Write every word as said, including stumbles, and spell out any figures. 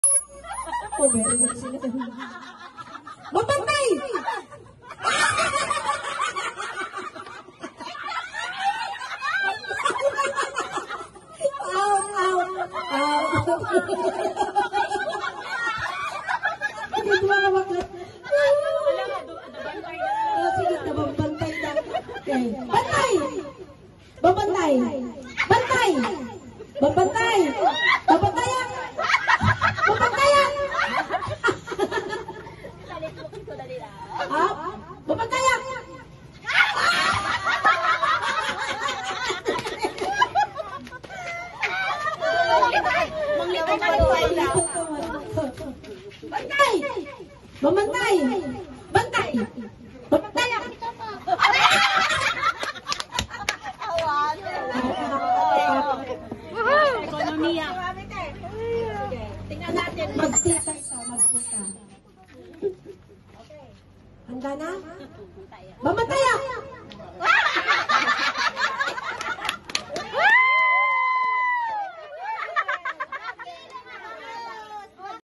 Oh, very good sila. Mapantay! Out, out, out. Hindi mo na makat. Sige, nababantay na. Okay. Bantay! Babantay! Bantay! Babantay! Babantayan! Babantayan! Ha? Babantayan! Bantay! Babantay! Bantay! Babantayan! Ekonomiya. Tingnan natin. Magsika ito, magsika. Handa na? Babantayan!